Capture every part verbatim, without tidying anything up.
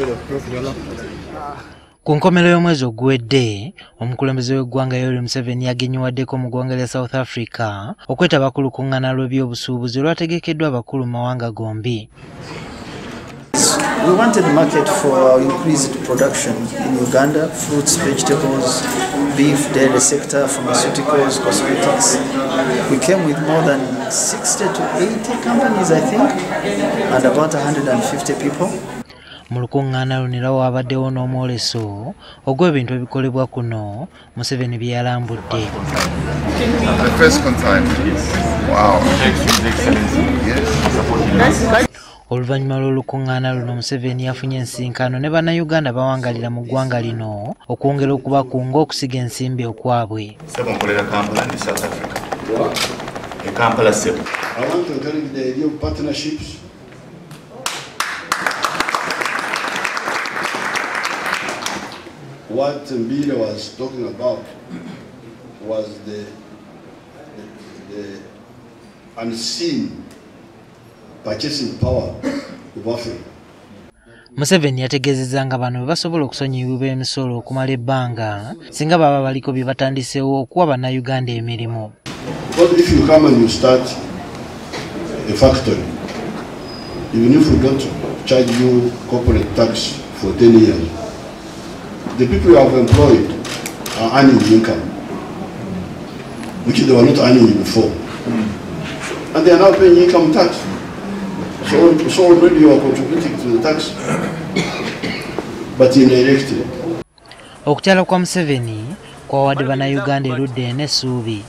Ku nkomerero y'omwezi oguwedde, omukulembeze w'eggwanga Yoweri Museveni yagenyiwaddeko mu ggwanga lya South Africa okwetaba ku lukungaana lw'ebyobusuubuzi olwategekeddwa abakulu mu mawanga gombi. We wanted a market for our increased production in Uganda: fruits, vegetables, beef, dairy sector, pharmaceuticals, cosmetics. We came with more than sixty to eighty companies, I think, and about one hundred fifty people. Mu lukungaana luno wabaddewo n'omwoleso ogw'ebintu ebikolebwa kuno, Museveni bye yalambudde. Oluvannyuma lw'olukungaana luno, Museveni yafunye ensinkano ne bannayuganda bawangaalira mu ggwanga lino okwongera okubakunga okusiga ensimbi okwabwe. Nkolera Kampala ne South Africa. E Kampala sebo. I want to encourage the idea of partnerships. What Mbile was talking about was the, the, the unseen purchasing power of Africa. Museveni yategeezezza nga bano basobola okusonyiyibwa emisolo okumala ebbanga singa baba baliko bye batandiseewo okuwa bannayuganda emirimu. Because if you come and you start a factory, even if we don't charge you corporate tax for ten years, the people you have employed are earning income, which they were not earning before. Mm. And they are now paying income tax. So, so already you are contributing to the tax, but indirectly. Okukyala kwa Museveni kwawadde bannayuganda erudda n'essuubi.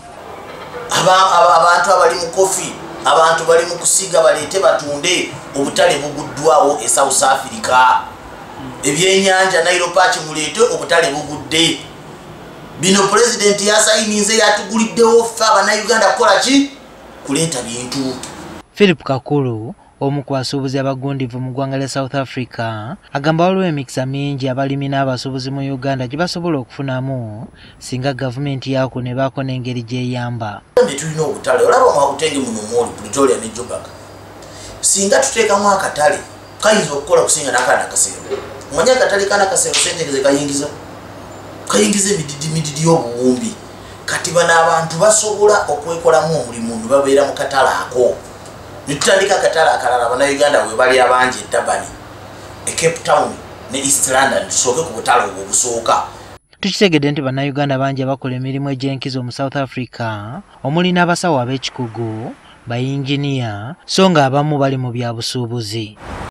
Abantu abali mu kofi, abantu bali mu kusiga baleete batunde, obutale buguddwawo e South Africa. Ebyennyanja Nairobi muleete obutale bugudde. Bino president yasayininze yatuguliddewo ffe abannayuganda kukola ki? Kuleeta bintu. Philip Kakulu, omu ku basuubuzi abagundivu mu ggwanga lya South Africa, agamba waliwo emikisa mingi abalimi n'abasuubuzi mu Uganda gye basobola okufunamu singa gavumenti yaako ne baako n'engeri gy'eyamba. Tulina obutale, olaba mwakutenge muno omuli Pretoria ne Joburg. Singa tuteekamu akatale kayinza okukola kusinga n'akaana kasembo. Omanyi akatale kaana kasembo sente ze kayingiza? Kayingiza emididi mididi y'obuwumbi. Kati bano abantu basobola okwekolamu omulimu ne babeera mu katale ako. Nitutandika akatale akalala bannayuganda we bali abangi e Durban, e Cape Town ne East London, tusooke ku butale obwo busooka. Tukitegedde nti bannayuganda bangi abakola emirimu egy'enkizo mu South Africa, omuli n'abasawo ab'ekikugu, bayinginiya, so nga abamu bali mu byabusuubuzi.